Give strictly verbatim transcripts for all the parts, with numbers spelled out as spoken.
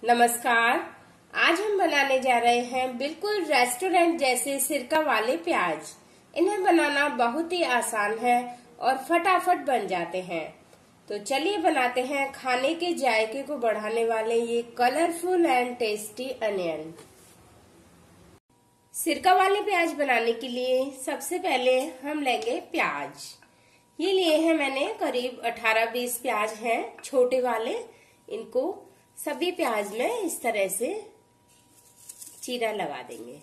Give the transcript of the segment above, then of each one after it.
नमस्कार। आज हम बनाने जा रहे हैं बिल्कुल रेस्टोरेंट जैसे सिरका वाले प्याज। इन्हें बनाना बहुत ही आसान है और फटाफट बन जाते हैं। तो चलिए बनाते हैं खाने के जायके को बढ़ाने वाले ये कलरफुल एंड टेस्टी अनियन। सिरका वाले प्याज बनाने के लिए सबसे पहले हम लेंगे प्याज। ये लिए हैं मैंने करीब अठारह बीस प्याज हैं छोटे वाले। इनको सभी प्याज में इस तरह से चीरा लगा देंगे।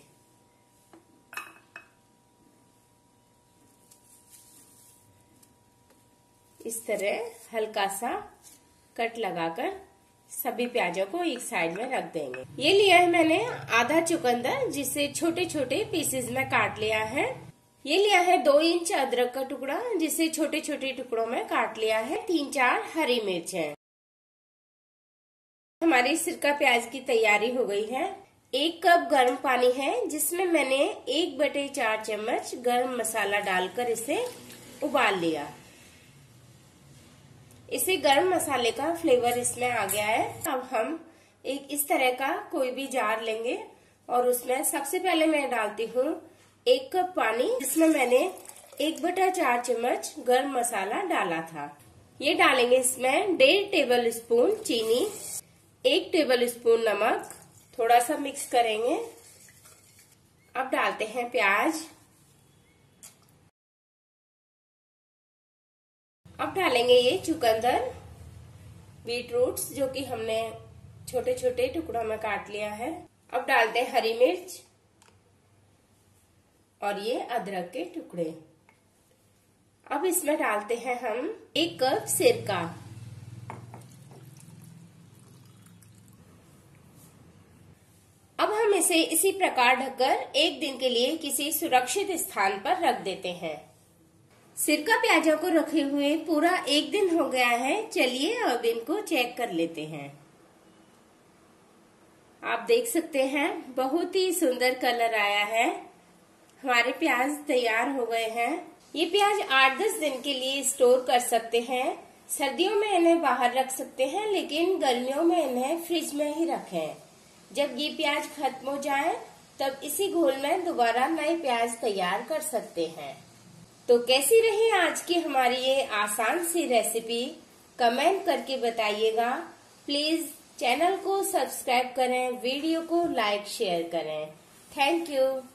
इस तरह हल्का सा कट लगाकर सभी प्याजों को एक साइड में रख देंगे। ये लिया है मैंने आधा चुकंदर, जिसे छोटे छोटे पीसेस में काट लिया है। ये लिया है दो इंच अदरक का टुकड़ा, जिसे छोटे छोटे टुकड़ों में काट लिया है। तीन चार हरी मिर्च है। हमारी सिरका प्याज की तैयारी हो गई है। एक कप गर्म पानी है, जिसमें मैंने एक बटे चार चम्मच गर्म मसाला डालकर इसे उबाल लिया। इसे गर्म मसाले का फ्लेवर इसमें आ गया है। अब हम एक इस तरह का कोई भी जार लेंगे और उसमें सबसे पहले मैं डालती हूँ एक कप पानी, जिसमें मैंने एक बटा चार चम्मच गर्म मसाला डाला था। ये डालेंगे इसमें डेढ़ टेबल स्पून चीनी, एक टेबल स्पून नमक, थोड़ा सा मिक्स करेंगे। अब डालते हैं प्याज। अब डालेंगे ये चुकंदर, बीट रूट्स, जो कि हमने छोटे छोटे टुकड़ों में काट लिया है। अब डालते हैं हरी मिर्च और ये अदरक के टुकड़े। अब इसमें डालते हैं हम एक कप सिरका। अब हम इसे इसी प्रकार ढककर एक दिन के लिए किसी सुरक्षित स्थान पर रख देते हैं। सिरका प्याजों को रखे हुए पूरा एक दिन हो गया है। चलिए अब इनको चेक कर लेते हैं। आप देख सकते हैं बहुत ही सुंदर कलर आया है। हमारे प्याज तैयार हो गए हैं। ये प्याज आठ दस दिन के लिए स्टोर कर सकते हैं। सर्दियों में इन्हें बाहर रख सकते हैं, लेकिन गर्मियों में इन्हें फ्रिज में ही रखें। जब ये प्याज खत्म हो जाए तब इसी घोल में दोबारा नए प्याज तैयार कर सकते हैं। तो कैसी रही आज की हमारी ये आसान सी रेसिपी, कमेंट करके बताइएगा। प्लीज चैनल को सब्सक्राइब करें, वीडियो को लाइक शेयर करें। Thank you.